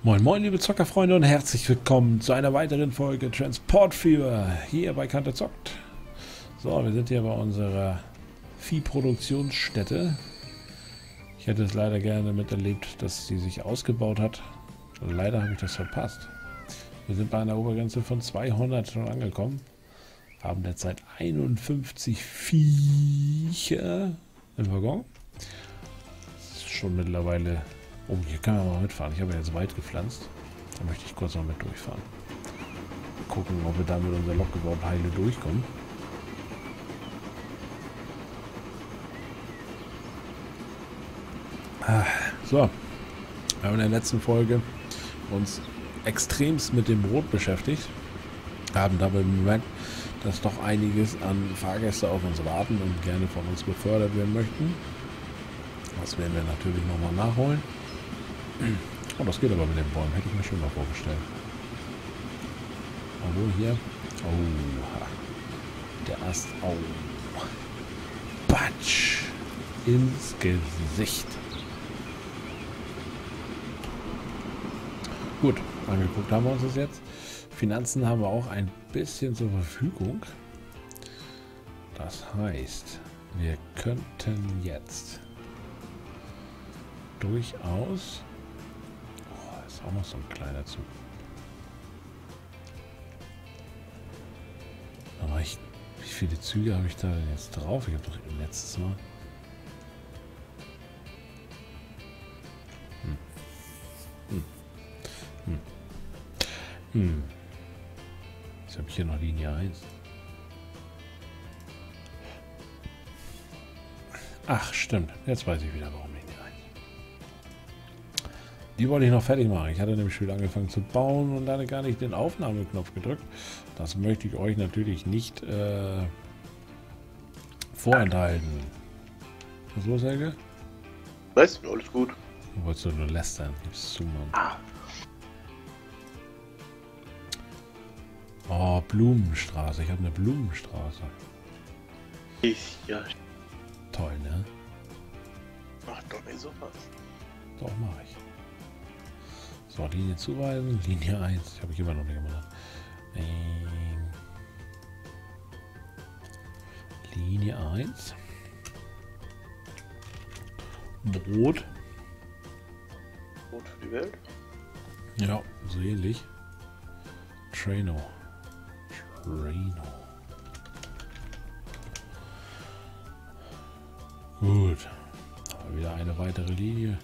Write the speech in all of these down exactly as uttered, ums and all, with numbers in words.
Moin moin liebe Zockerfreunde und herzlich willkommen zu einer weiteren Folge Transport Fever hier bei Kante Zockt. So, wir sind hier bei unserer Viehproduktionsstätte. Ich hätte es leider gerne miterlebt, dass sie sich ausgebaut hat. Leider habe ich das verpasst. Wir sind bei einer Obergrenze von zweihundert schon angekommen. Haben derzeit einundfünfzig Viecher im Waggon. Das ist schon mittlerweile... Oh, hier kann man mal mitfahren. Ich habe ja jetzt weit gepflanzt. Da möchte ich kurz noch mit durchfahren. Gucken, ob wir da mit unserer Lokgebaut heile durchkommen. Ah, so. Wir haben in der letzten Folge uns extremst mit dem Brot beschäftigt. Haben dabei bemerkt, dass doch einiges an Fahrgäste auf uns warten und gerne von uns befördert werden möchten. Das werden wir natürlich nochmal nachholen. Oh, das geht aber mit den Bäumen. Hätte ich mir schon mal vorgestellt. Obwohl hier... Oh, der Ast... Oh. Batsch! Ins Gesicht. Gut, angeguckt haben wir uns das jetzt. Finanzen haben wir auch ein bisschen zur Verfügung. Das heißt, wir könnten jetzt durchaus... Auch noch so ein kleiner Zug. Aber ich, wie viele Züge habe ich da denn jetzt drauf? Ich habe doch letztes Mal. Hm. Hm. Hm. Hm. Jetzt habe ich hier noch Linie eins. Ach, stimmt. Jetzt weiß ich wieder, warum Linie eins. Die wollte ich noch fertig machen. Ich hatte nämlich schon wieder angefangen zu bauen und hatte gar nicht den Aufnahmeknopf gedrückt. Das möchte ich euch natürlich nicht äh, vorenthalten. Was ist los, Helge? Weißt du, alles gut. Du wolltest doch nur lästern. Gib's zu, Mann. Ah. Oh, Blumenstraße. Ich habe eine Blumenstraße. Ich, ja. Toll, ne? Mach doch nicht sowas. Doch, mache ich. So, Linie zuweisen. Linie eins. Habe ich immer noch nicht gemacht. Ähm, Linie eins. Brot. Gut für die Welt. Ja, so ähnlich. Traino. Traino. Gut. Aber wieder eine weitere Linie.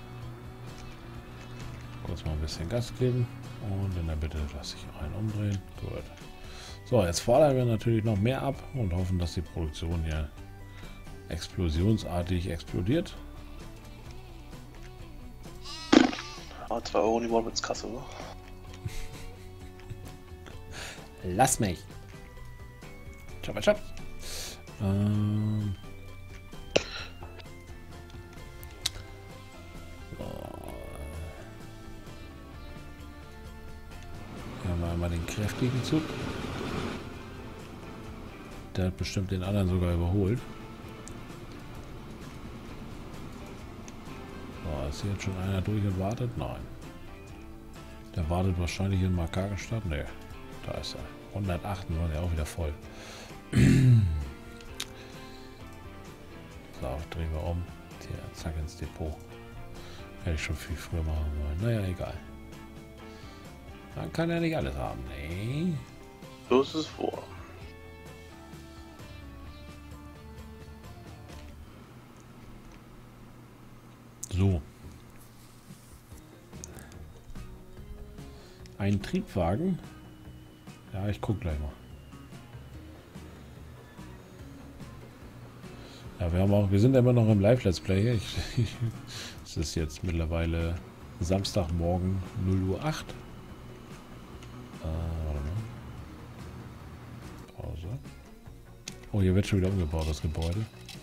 Kurz mal ein bisschen Gas geben und in der Bitte lasse ich einen umdrehen. Gut. So, jetzt fordern wir natürlich noch mehr ab und hoffen, dass die Produktion hier explosionsartig explodiert. Ah, zwei Euro die Wohlwitz-Kasse, oder? Lass mich. Ciao, ciao. Ähm. Mal den kräftigen Zug. Der hat bestimmt den anderen sogar überholt. So, ist hier jetzt schon einer durch und wartet? Nein. Der wartet wahrscheinlich in Makagenstadt. Ne, da ist er. hundertacht war der auch wieder voll. So, drehen wir um. Hier, zack ins Depot. Hätte ich schon viel früher machen wollen. Naja, egal. Man kann ja nicht alles haben, ne? So ist es vor. So. Ein Triebwagen. Ja, ich guck gleich mal. Ja, wir haben auch, wir sind immer noch im Live-Let's Play. Ich, ich, es ist jetzt mittlerweile Samstagmorgen null Uhr acht. Pause. Oh, hier wird schon wieder umgebaut, das Gebäude.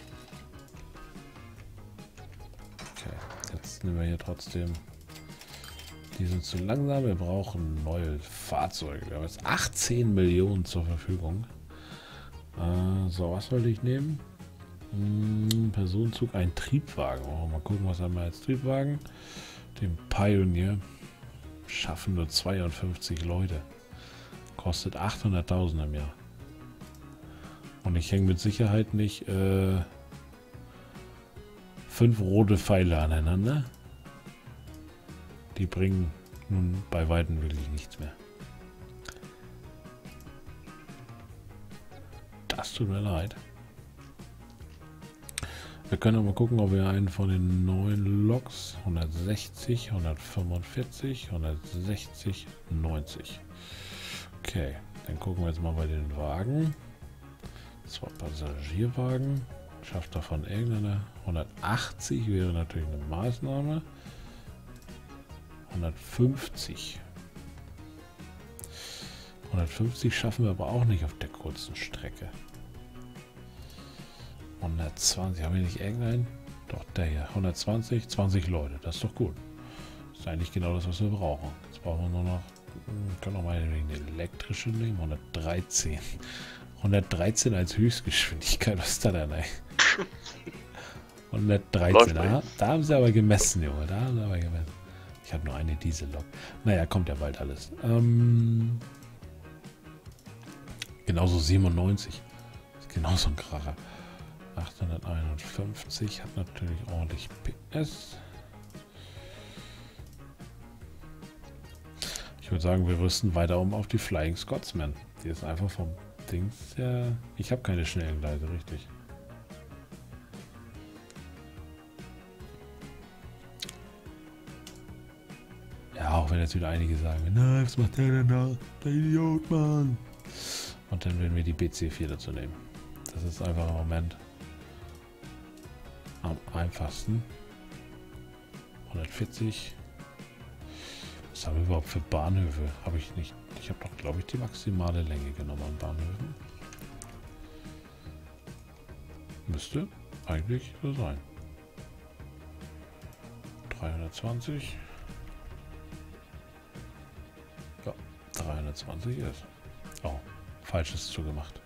Okay, jetzt nehmen wir hier trotzdem. Die sind zu langsam. Wir brauchen neue Fahrzeuge. Wir haben jetzt achtzehn Millionen zur Verfügung. Äh, so, was wollte ich nehmen? Hm, Personenzug, ein Triebwagen. Oh, mal gucken, was haben wir als Triebwagen? Den Pioneer. Schaffen nur zweiundfünfzig Leute. Kostet achthunderttausend im Jahr. Und ich hänge mit Sicherheit nicht äh, fünf rote Pfeile aneinander. Die bringen nun bei Weitem wirklich nichts mehr. Das tut mir leid. Wir können aber gucken, ob wir einen von den neuen Loks hundertsechzig, hundertfünfundvierzig, hundertsechzig, neunzig. Okay, dann gucken wir jetzt mal bei den Wagen. Zwei Passagierwagen. Schafft davon irgendeiner. hundertachtzig wäre natürlich eine Maßnahme. hundertfünfzig. hundertfünfzig schaffen wir aber auch nicht auf der kurzen Strecke. hundertzwanzig, haben wir nicht irgendeinen? Doch, der hier. hundertzwanzig, zwanzig Leute. Das ist doch gut. Das ist eigentlich genau das, was wir brauchen. Jetzt brauchen wir nur noch, wir können auch mal eine elektrische nehmen. hundertdreizehn. hundertdreizehn als Höchstgeschwindigkeit. Was ist da denn, ey? hundertdreizehn. Da, da haben sie aber gemessen, Junge. Da haben sie aber gemessen. Ich habe nur eine Diesellok. Naja, kommt ja bald alles. Ähm, genauso siebenundneunzig. Ist genauso ein Kracher. achthunderteinundfünfzig hat natürlich ordentlich P S. Ich würde sagen, wir rüsten weiter um auf die Flying Scotsman. Die ist einfach vom Dings her. Ich habe keine schnellen Gleise, richtig. Ja, auch wenn jetzt wieder einige sagen, nein, was macht der denn da? Der Idiot, Mann. Und dann werden wir die B C vier dazu nehmen. Das ist einfach im Moment am einfachsten. hundertvierzig. Was haben wir überhaupt für Bahnhöfe? Habe ich nicht. Ich habe doch, glaube ich, die maximale Länge genommen an Bahnhöfen. Müsste eigentlich so sein. dreihundertzwanzig. Ja, dreihundertzwanzig ist. Oh, falsches zugemacht.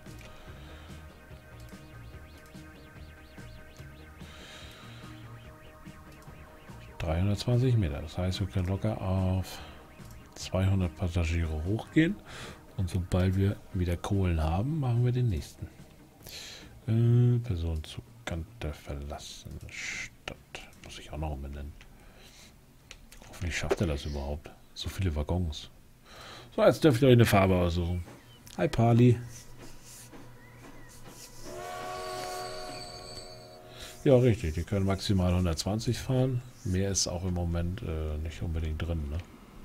dreihundertzwanzig Meter. Das heißt, wir können locker auf zweihundert Passagiere hochgehen. Und sobald wir wieder Kohlen haben, machen wir den nächsten. Äh, Personenzug Kante verlassen. Stadt. Muss ich auch noch umbenennen. Hoffentlich schafft er das überhaupt. So viele Waggons. So, jetzt dürft ihr euch eine Farbe aussuchen. Hi Pali. Ja, richtig. Die können maximal hundertzwanzig fahren. Mehr ist auch im Moment äh, nicht unbedingt drin. Ne?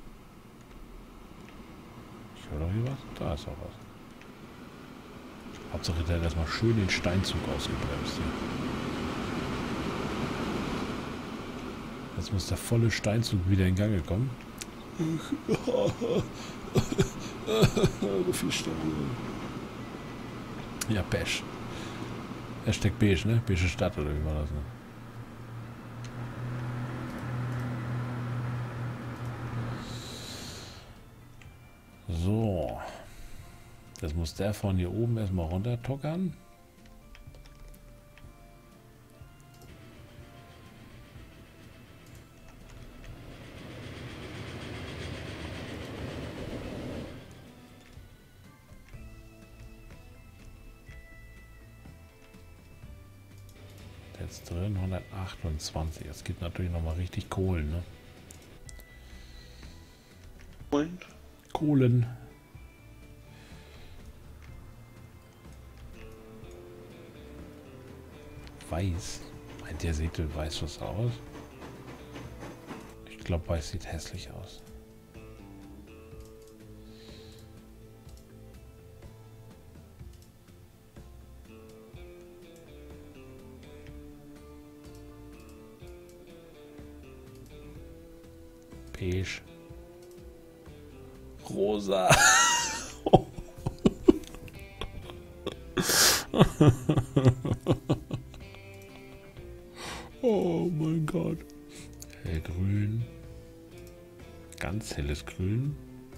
Ich höre doch hier was. Da ist auch was. Hauptsache, der hat erstmal schön den Steinzug ausgebremst. Hier. Jetzt muss der volle Steinzug wieder in Gang kommen. So viel Stein. Ja, Beige. Hashtag Beige, ne? Beige Stadt oder wie war das, ne? So. Jetzt muss der von hier oben erstmal runter tockern. Jetzt drin hundertachtundzwanzig. Es gibt natürlich noch mal richtig Kohlen, ne? Und? Kohlen. Weiß. Meint ihr, sieht weiß was aus? Ich glaube, weiß sieht hässlich aus. Beige. Rosa. Oh mein Gott. Hellgrün. Ganz helles Grün.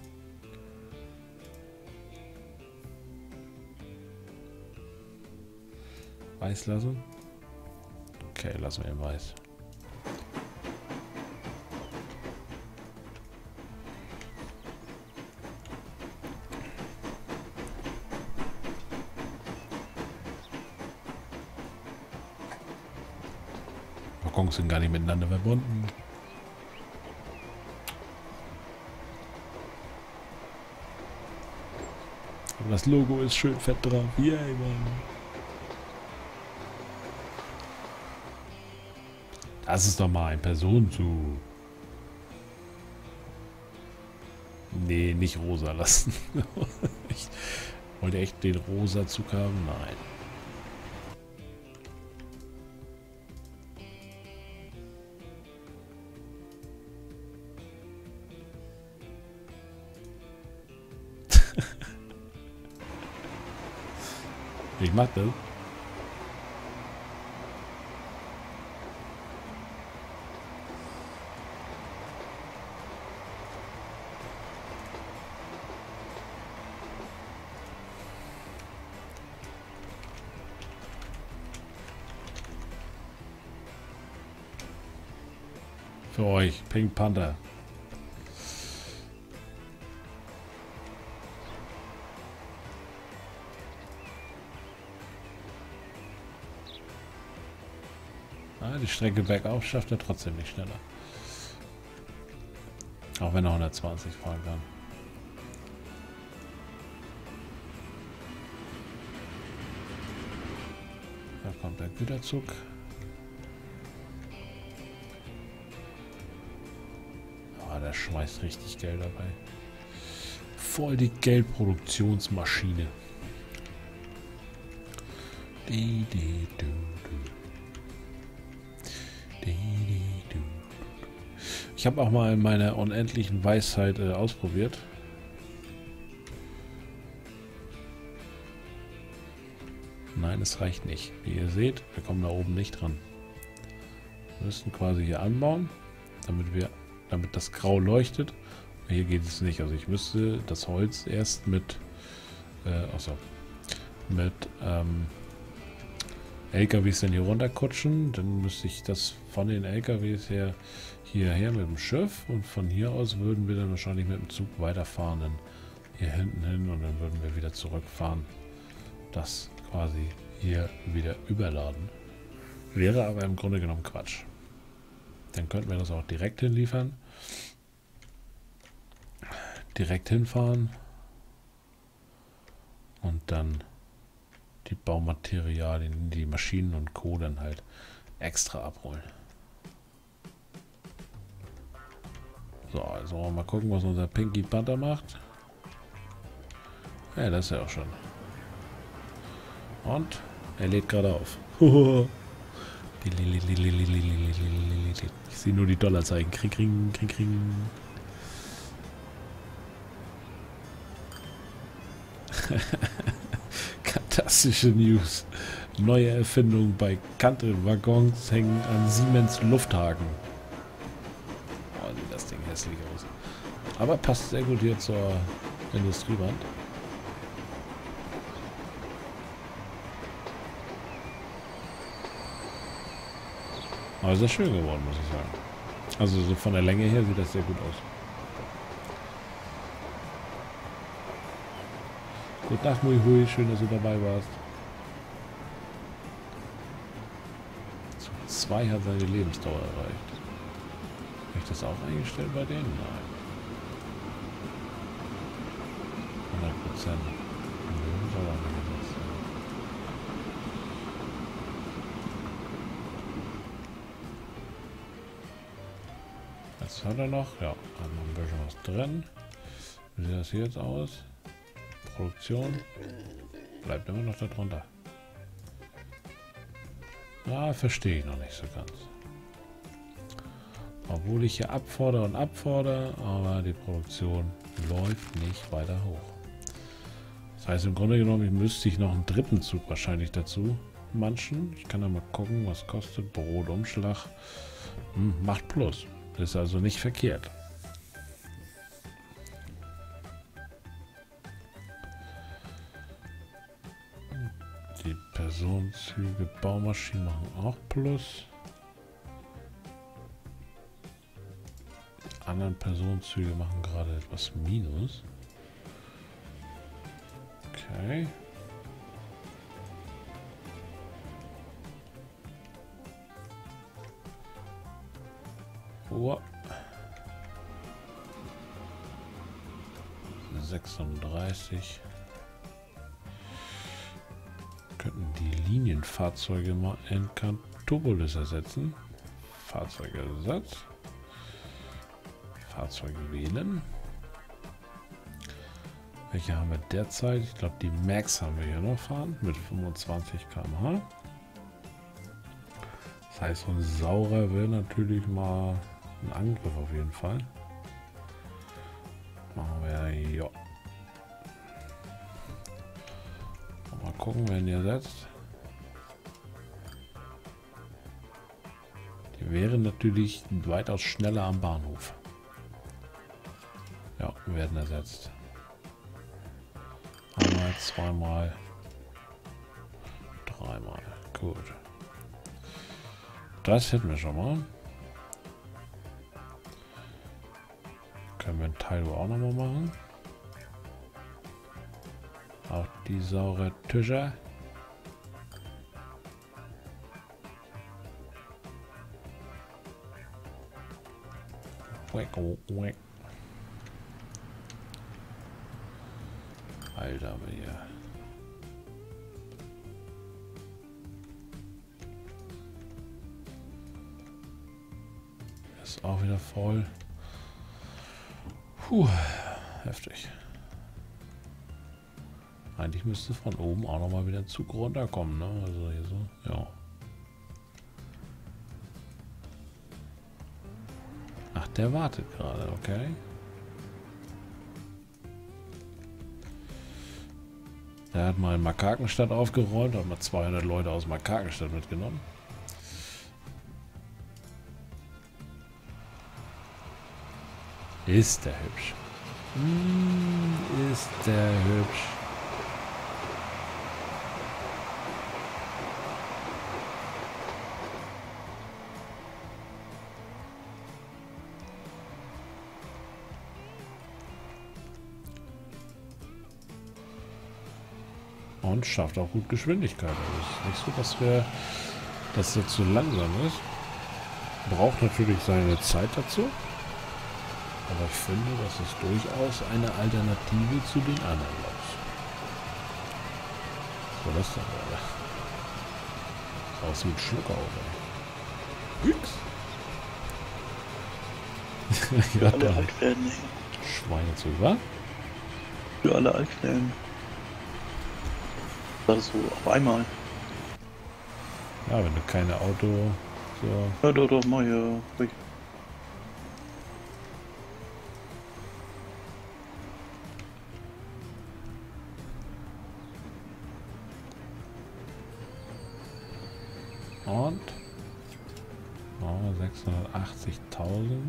Weiß lassen. Okay, lassen wir ihn weiß. Waggons sind gar nicht miteinander verbunden. Aber das Logo ist schön fett drauf. Yay, Mann. Das ist doch mal ein Personenzug. Nee, nicht rosa lassen. Ich wollte echt den rosa Zug haben? Nein. Ich mach das. Für euch, Pink Panther. Ah, die Strecke bergauf schafft er trotzdem nicht schneller. Auch wenn er hundertzwanzig fahren kann. Da kommt der Güterzug. Ah, der schmeißt richtig Geld dabei. Voll die Geldproduktionsmaschine. Die, die, du, du. Ich habe auch mal in meiner unendlichen Weisheit äh, ausprobiert. Nein, es reicht nicht. Wie ihr seht, wir kommen da oben nicht dran. Wir müssen quasi hier anbauen, damit wir, damit das Grau leuchtet. Hier geht es nicht. Also ich müsste das Holz erst mit, äh, also mit ähm, L K Ws dann hier runterkutschen. Dann müsste ich das von den L K Ws her hierher mit dem Schiff und von hier aus würden wir dann wahrscheinlich mit dem Zug weiterfahren, dann hier hinten hin und dann würden wir wieder zurückfahren. Das quasi hier wieder überladen. Wäre aber im Grunde genommen Quatsch. Dann könnten wir das auch direkt hinliefern. Direkt hinfahren und dann die Baumaterialien, die Maschinen und Co. dann halt extra abholen. So, also mal gucken, was unser Pinky Panther macht. Ja, das ist ja auch schon. Und er lädt gerade auf. Ich sehe nur die Dollarzeichen. Kring, kring, kring, kring. Fantastische News. Neue Erfindung bei Kante. Waggons hängen an Siemens Lufthaken. Oh, sieht das Ding hässlich aus. Aber passt sehr gut hier zur Industriewand. Aber sehr schön geworden, muss ich sagen. Also so von der Länge her sieht das sehr gut aus. Gute Nacht, Mui Hui. Schön, dass du dabei warst. Zug zwei hat seine Lebensdauer erreicht. Habe ich das auch eingestellt bei denen? Nein. hundert Prozent. Jetzt hat er noch, ja, hat noch ein bisschen was drin. Wie sieht das hier jetzt aus? Produktion bleibt immer noch darunter. Ah, verstehe ich noch nicht so ganz. Obwohl ich hier abfordere und abfordere, aber die Produktion läuft nicht weiter hoch. Das heißt, im Grunde genommen müsste ich noch einen dritten Zug wahrscheinlich dazu manchen. Ich kann da mal gucken, was kostet Brotumschlag. Hm, macht plus. Ist also nicht verkehrt. Die Personenzüge, Baumaschinen machen auch plus. Die anderen Personenzüge machen gerade etwas minus. Okay. Uhr. sechsunddreißig. Könnten die Linienfahrzeuge mal in Cantopolis ersetzen. Fahrzeugersatz. Fahrzeuge wählen. Welche haben wir derzeit? Ich glaube, die Max haben wir hier noch fahren mit fünfundzwanzig Kilometer pro Stunde. Das heißt, so ein Saurer will natürlich mal ein Angriff auf jeden Fall. Machen wir ja. Mal gucken, wer ihn hier setzt. Die wären natürlich weitaus schneller am Bahnhof. Ja, werden ersetzt. Einmal, zweimal, dreimal. Gut. Das hätten wir schon mal. Können wir in Taiwan auch noch mal machen. Auch die saure Tische. Alter, aber hier. Ist auch wieder voll. Puh, heftig. Eigentlich müsste von oben auch noch mal wieder ein Zug runterkommen, ne? Also hier so, ja. Ach, der wartet gerade, okay. Der hat mal in Makakenstadt aufgeräumt, hat mal zweihundert Leute aus Makakenstadt mitgenommen. Ist der hübsch. Hm, ist der hübsch. Und schafft auch gut Geschwindigkeit. Also es ist nicht so, dass wir, dass er zu langsam ist. Braucht natürlich seine Zeit dazu. Aber ich finde, das ist durchaus eine Alternative zu den anderen Loks. So, das dann gerade. Aus wie ein Schlucker auf. Für alle Altquellen. Schweinezug, wa? Für alle Altquellen. Das ist so auf einmal. Ja, wenn du keine Auto... So. Ja, doch, doch, mal hier. Und? Oh, sechshundertachtzigtausend.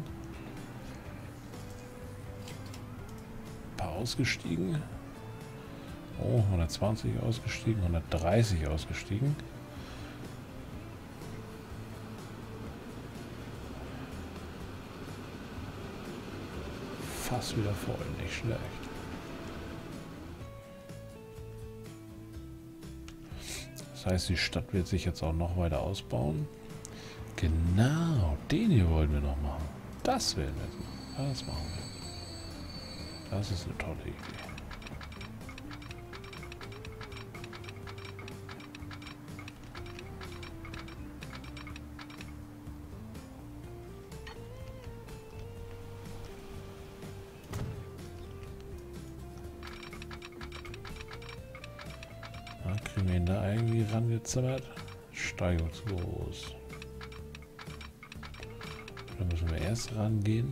Ein paar ausgestiegen. Oh, hundertzwanzig ausgestiegen, hundertdreißig ausgestiegen. Fast wieder voll, nicht schlecht. Das heißt, die Stadt wird sich jetzt auch noch weiter ausbauen. Genau, den hier wollten wir noch machen. Das werden wir jetzt machen. Das machen wir. Das ist eine tolle Idee. Kriegen wir ihn da irgendwie rangezimmert? Steigung zu groß. Da müssen wir erst rangehen.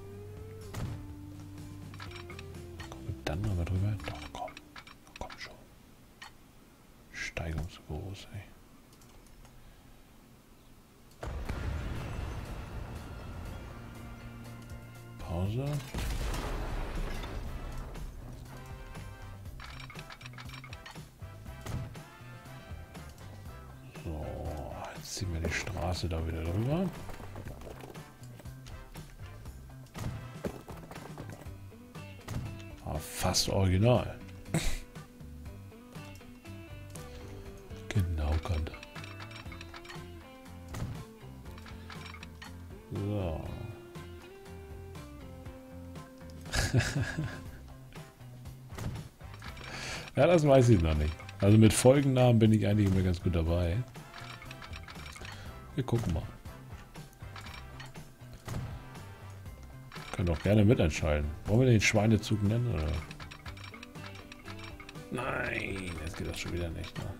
Kommen wir dann nochmal drüber? Doch, komm. Komm schon. Steigung zu groß, ey. Pause. Ziehen wir die Straße da wieder drüber. Ah, fast original. Genau, Kante. So. Ja, das weiß ich noch nicht. Also mit Folgennamen bin ich eigentlich immer ganz gut dabei. Wir gucken mal. Können auch gerne mitentscheiden. Wollen wir den Schweinezug nennen, oder? Nein, jetzt geht das schon wieder nicht. Ne?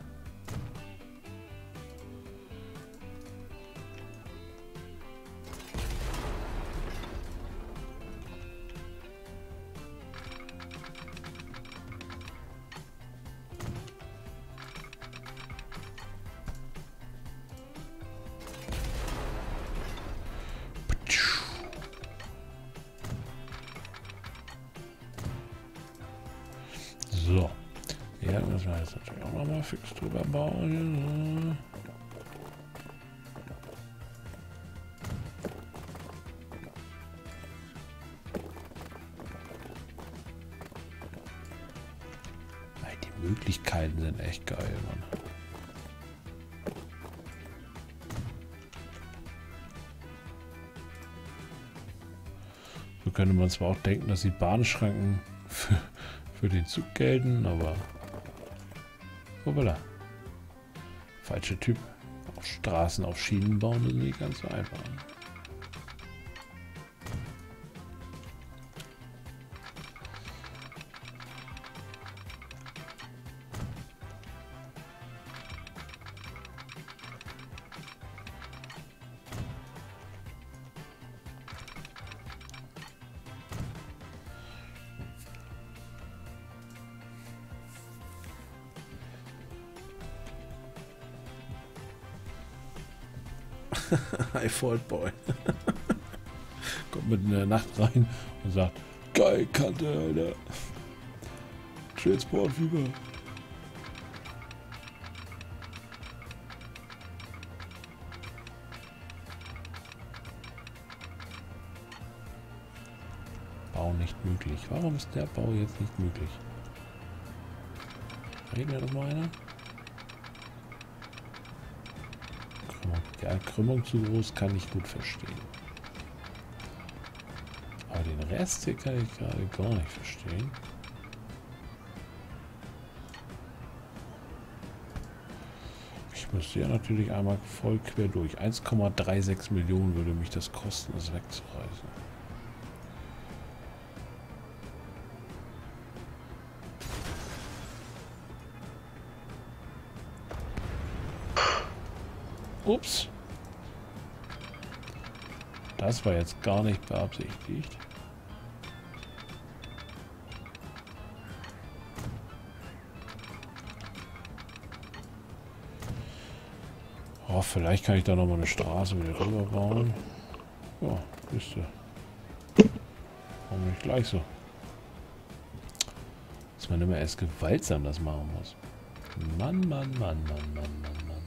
So. Ja, müssen wir jetzt natürlich auch nochmal fix drüber bauen. Die Möglichkeiten sind echt geil, Mann. So könnte man zwar auch denken, dass die Bahnschranken für, für den Zug gelten, aber hoppala. Falscher Typ. Auf Straßen auf Schienen bauen ist nicht ganz so einfach. Hi Fault Boy. Kommt mitten in der Nacht rein und sagt, geil Kante, Alter. Transportfieber. Bau nicht möglich. Warum ist der Bau jetzt nicht möglich? Reden wir doch mal einer? Ja, Krümmung zu groß kann ich gut verstehen. Aber den Rest hier kann ich gerade gar nicht verstehen. Ich müsste ja natürlich einmal voll quer durch. eins Komma sechsunddreißig Millionen würde mich das kosten, das wegzureißen. Ups. Das war jetzt gar nicht beabsichtigt. Oh, vielleicht kann ich da noch mal eine Straße wieder drüber bauen. Ja, wisst ihr. Warum nicht gleich so? Dass man immer erst gewaltsam das machen muss. Mann, Mann, Mann, Mann, Mann, Mann, Mann.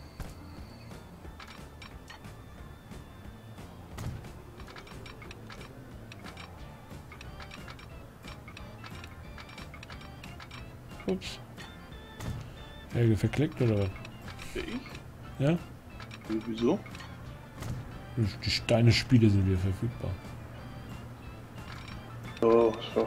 Ups. Helge verklickt oder was? Ich? Ja? Wieso? Die Steine-Spiele sind wieder verfügbar. So, so.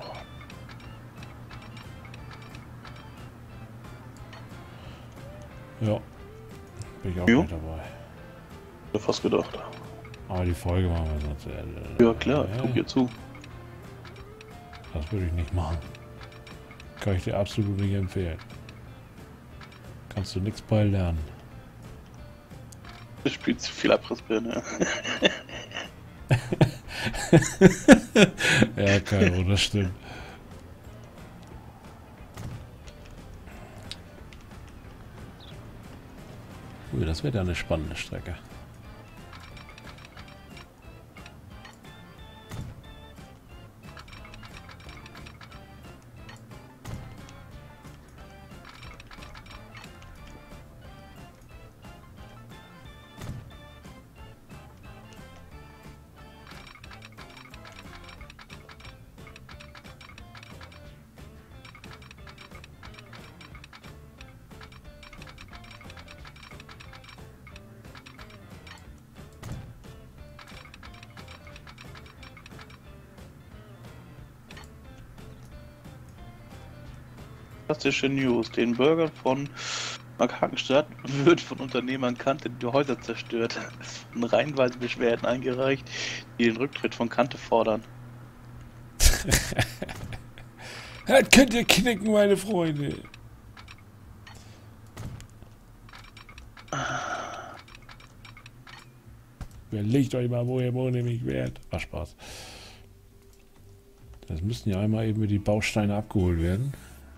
Ja. Bin ich auch Jo. mit dabei. Ich hab fast gedacht. Aber die Folge machen wir sonst zu Ende. Ja klar, Ja, guck dir zu. das würde ich nicht machen. Kann ich dir absolut nicht empfehlen. Kannst du nichts bei lernen. Du spielst zu viel Abrissbirne. Ja, Kairo, das stimmt. Ui, das wird ja eine spannende Strecke. Fantastische News. Den Bürgern von Mark Hagenstadt wird von Unternehmern Kante die Häuser zerstört. Es wurden reihenweise Beschwerden eingereicht, die den Rücktritt von Kante fordern. Das könnt ihr knicken, meine Freunde. Überlegt euch mal, wo ihr wohl nämlich wärt. Ach, Spaß. Das müssen ja einmal eben die Bausteine abgeholt werden.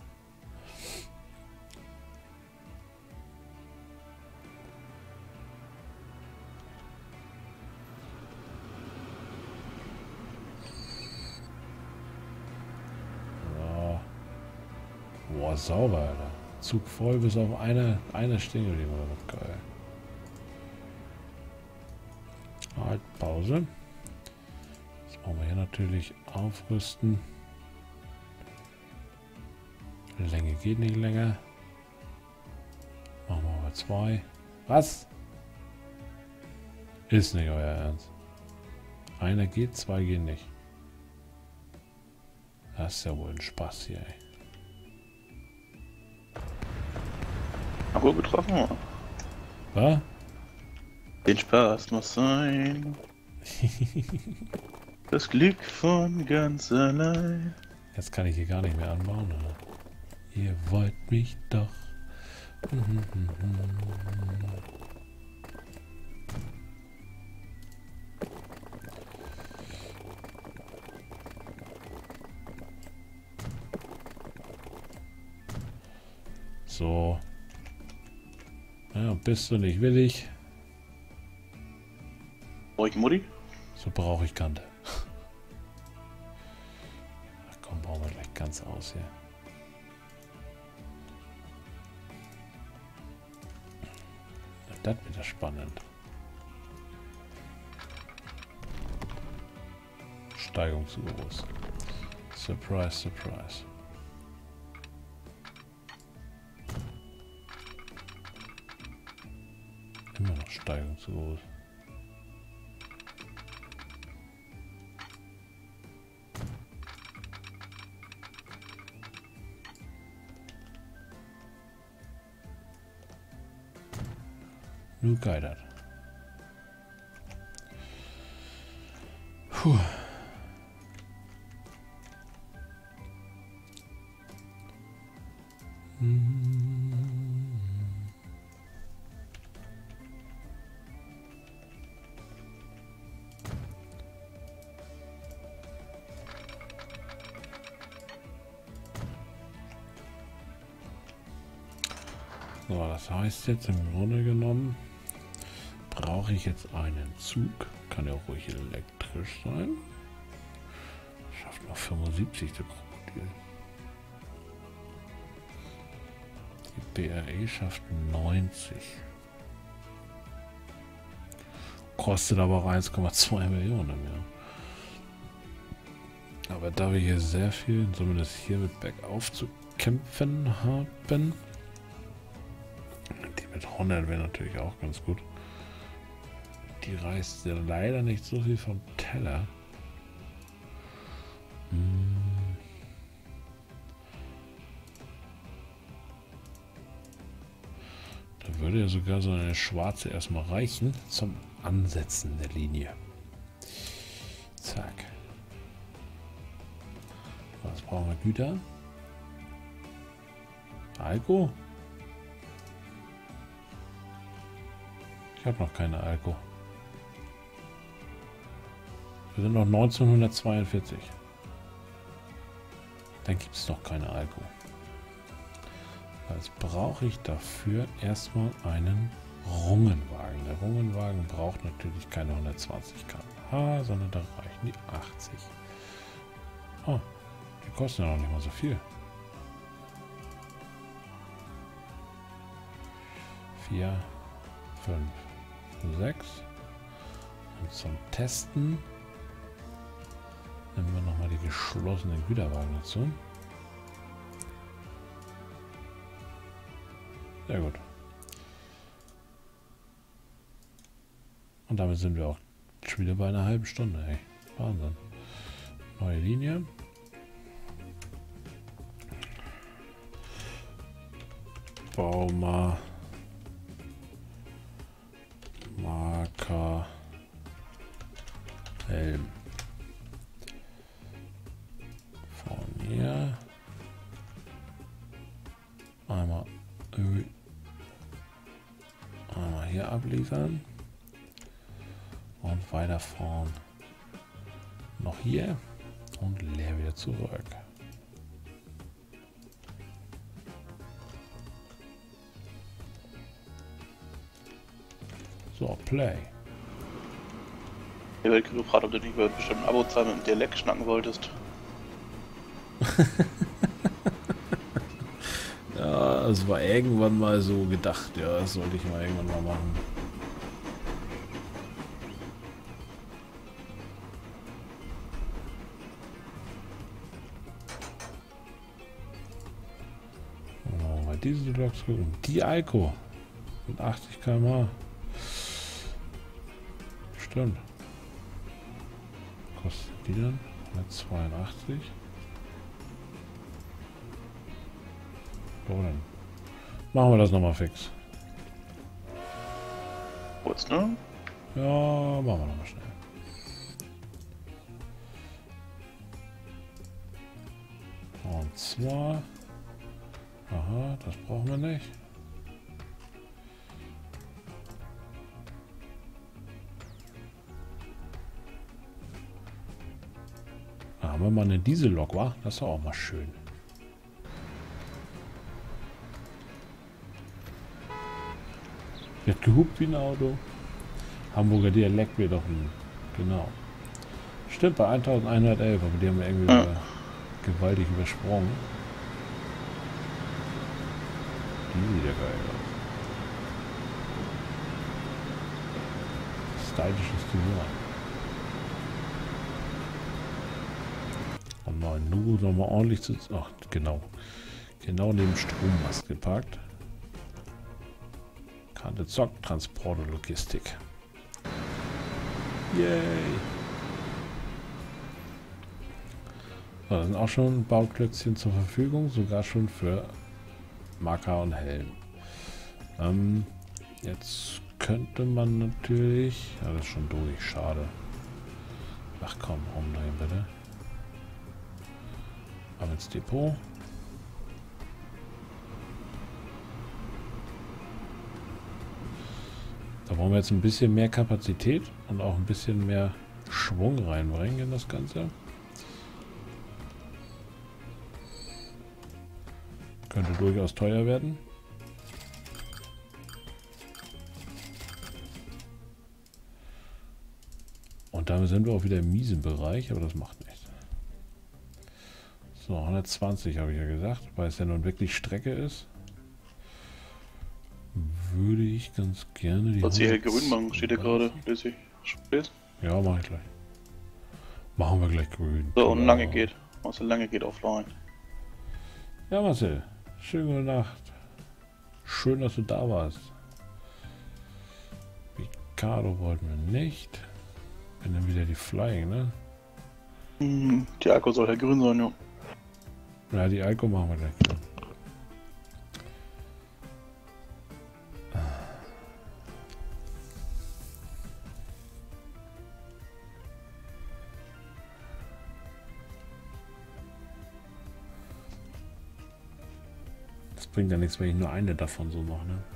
So. Boah, sauber, Alter. Zug voll bis auf eine, eine stehen geblieben. Geil. Halt, Pause. Jetzt brauchen wir hier natürlich aufrüsten. Länge geht nicht länger. Machen wir mal zwei. Was? Ist nicht euer Ernst. Einer geht, zwei gehen nicht. Das ist ja wohl ein Spaß hier, ey. Hab gut getroffen. Was? Den Spaß muss sein. Das Glück von ganz allein. Jetzt kann ich hier gar nicht mehr anbauen, oder? Ihr wollt mich doch. So. Ja, bist du nicht willig? Brauche ich Mutti? So brauche ich Kante. Ach komm, bauen wir gleich ganz aus hier. Das wird ja spannend. Steigung zu groß. Surprise, surprise. Immer noch Steigung zu groß. Nur geidert. Puh. So, das heißt jetzt im Grunde genommen, brauche ich jetzt einen Zug. Kann ja auch ruhig elektrisch sein. Schafft noch fünfundsiebzig, der Krokodil. Die B R E schafft neunzig. Kostet aber auch eins Komma zwei Millionen im Jahr. Aber da wir hier sehr viel, zumindest hier mit bergauf zu kämpfen haben, die mit hundert wäre natürlich auch ganz gut. Die reißt ja leider nicht so viel vom Teller. Hm. Da würde ja sogar so eine schwarze erstmal reichen zum Ansetzen der Linie. Zack. Was brauchen wir? Güter? Alko? Ich habe noch keine Alko. Wir sind noch neunzehnhundertzweiundvierzig. Dann gibt es noch keine Alko. Jetzt brauche ich dafür erstmal einen Rungenwagen. Der Rungenwagen braucht natürlich keine hundertzwanzig Kilometer pro Stunde, sondern da reichen die achtzig. Oh, die kosten ja noch nicht mal so viel. vier, fünf, sechs. Und zum Testen nehmen wir nochmal die geschlossenen Güterwagen dazu. Sehr gut. Und damit sind wir auch schon wieder bei einer halben Stunde. Ey. Wahnsinn. Neue Linie. Bau mal Marker Helm. Von hier. Einmal Öl. Einmal hier abliefern. Und weiterfahren. Noch hier. Und leer wieder zurück. So, Play. Ich werde gefragt, ob du nicht über bestimmt ein Abo zahlen mit dem Dialekt schnacken wolltest. Ja, es war irgendwann mal so gedacht. Ja, das sollte ich mal irgendwann mal machen. Oh, mal diese Loks gucken. Die Alko. Mit achtzig Kilometer pro Stunde. Stimmt. Kostet die dann? hundertzweiundachtzig. So, dann machen wir das nochmal fix. Kurz, ne? Ja, machen wir nochmal schnell. Und zwar... Aha, das brauchen wir nicht. Da haben wir mal eine Diesellok, wa? Das ist doch auch mal schön. Wird gehupt wie ein Auto. Hamburger Dialekt wird doch ein... Genau. Stimmt, bei eintausendeinhundertelf, aber die haben wir irgendwie ja. über, gewaltig übersprungen. Die sieht ja geil aus. Stylisches Design. Und neuen Nugu nochmal ordentlich zu... Ach, genau. Genau neben Strommast geparkt. Kante Zock, Transport und Logistik. Yay! So, da sind auch schon Bauklötzchen zur Verfügung, sogar schon für Marker und Helm. Ähm, jetzt könnte man natürlich... Ja, das ist schon durch, schade. Ach komm, umdrehen bitte. Ab ins Depot. Da wollen wir jetzt ein bisschen mehr Kapazität und auch ein bisschen mehr Schwung reinbringen in das Ganze. Könnte durchaus teuer werden. Und damit sind wir auch wieder im miesen Bereich, aber das macht nichts. So, hundertzwanzig habe ich ja gesagt, weil es ja nun wirklich Strecke ist. Würde ich ganz gerne die... Was hier grün machen, steht ja gerade. Lese ich. Steht? Ja, mache ich gleich. Machen wir gleich grün. So, und Genau. lange geht. Also lange geht offline. Ja, Marcel. Schöne gute Nacht. Schön, dass du da warst. Ricardo wollten wir nicht. Bin dann wieder die Flying, ne? Hm, die Alko soll ja grün sein, ja. Ja, die Alko machen wir gleich. Das bringt ja nichts, wenn ich nur eine davon so mache, ne?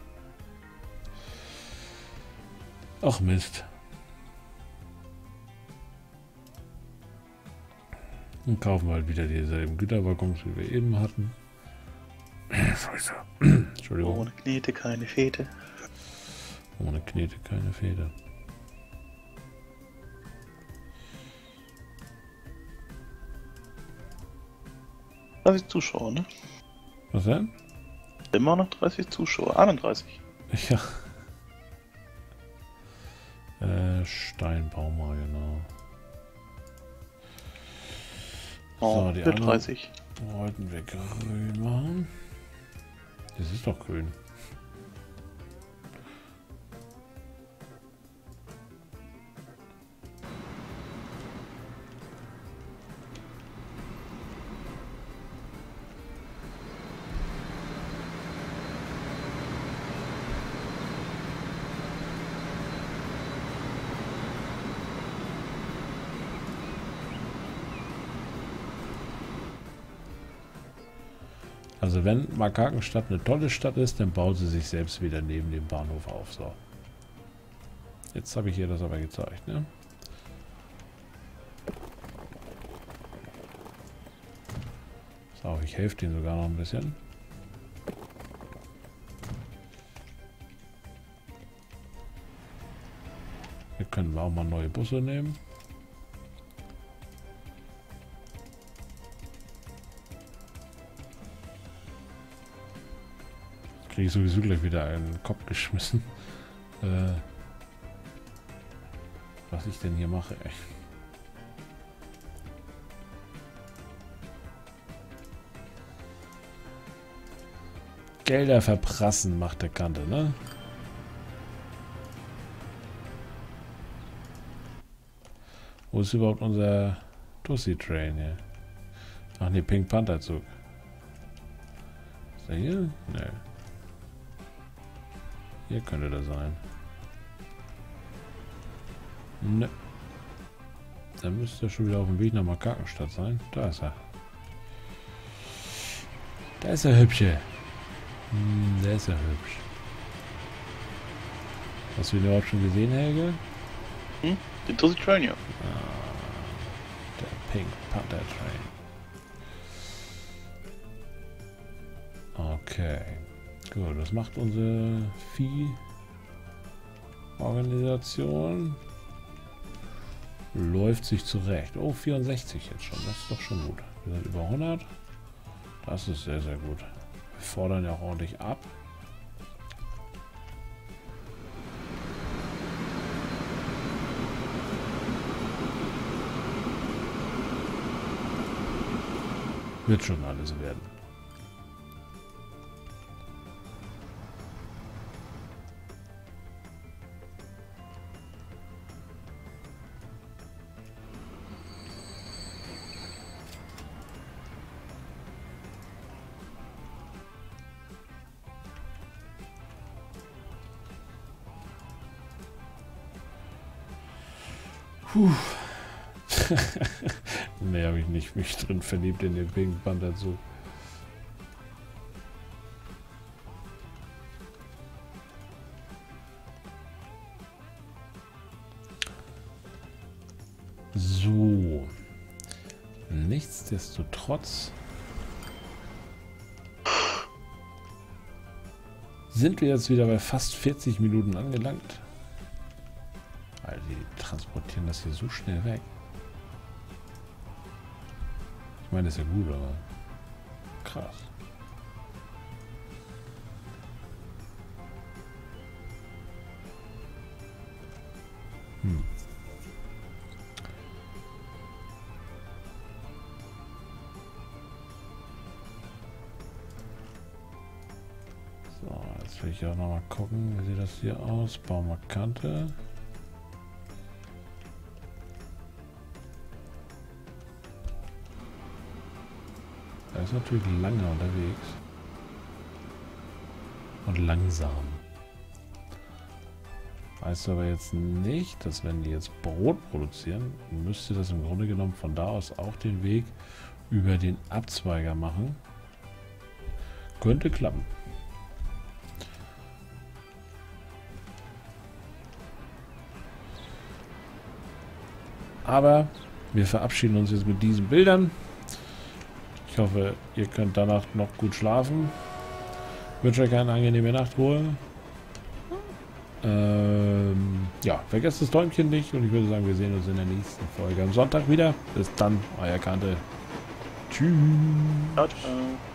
Ach Mist. Dann kaufen wir halt wieder dieselben Güterwaggons, wie wir eben hatten. Scheiße. Entschuldigung. Ohne Knete keine Fete. Ohne Knete keine Feder. dreißig Zuschauer, ne? Was denn? Immer noch dreißig Zuschauer. einunddreißig. Ja. Äh, Steinbau mal, genau. Oh, So, die für anderen dreißig. wollten wir grün machen. Das ist doch grün. Also wenn Makakenstadt eine tolle Stadt ist, dann baut sie sich selbst wieder neben dem Bahnhof auf. So. Jetzt habe ich ihr das aber gezeigt, ne? So, ich helfe denen sogar noch ein bisschen. Hier können wir auch mal neue Busse nehmen. Kriege ich sowieso gleich wieder einen Kopf geschmissen. Äh, was ich denn hier mache, ey. Gelder verprassen macht der Kante, ne? Wo ist überhaupt unser Tussi-Train hier? Ach ne, Pink Panther Zug. Ist der hier? Ne. Hier könnte der sein. Ne. Dann müsste er schon wieder auf dem Weg nach Makakenstadt sein. Da ist er. Da ist er hübsche. Hm, der ist ja hübsch. Hast du ihn überhaupt schon gesehen, Helge? Hm? Den Tussi Train, ja. Ah, der Pink Panther Train. Okay. Gut, was macht unsere Vieh-Organisation? Läuft sich zurecht. Oh, vierundsechzig jetzt schon. Das ist doch schon gut. Wir sind über hundert. Das ist sehr, sehr gut. Wir fordern ja auch ordentlich ab. Wird schon alles werden. Puh. Ne, habe ich nicht mich drin verliebt in den Pink Panther Zug. So. Nichtsdestotrotz sind wir jetzt wieder bei fast vierzig Minuten angelangt. Alter, die transportieren das hier so schnell weg. Ich meine, das ist ja gut, aber krass. Hm. So, jetzt will ich auch noch mal gucken, wie sieht das hier aus? Baumarkante. Er ist natürlich lange unterwegs. Und langsam. Heißt aber jetzt nicht, dass wenn die jetzt Brot produzieren, müsste das im Grunde genommen von da aus auch den Weg über den Abzweiger machen. Könnte klappen. Aber wir verabschieden uns jetzt mit diesen Bildern. Ich hoffe, ihr könnt danach noch gut schlafen. Ich wünsche euch eine angenehme Nachtruhe. Ähm, ja, vergesst das Däumchen nicht und ich würde sagen, wir sehen uns in der nächsten Folge am Sonntag wieder. Bis dann, euer Kante. Tschüss. Ciao, ciao.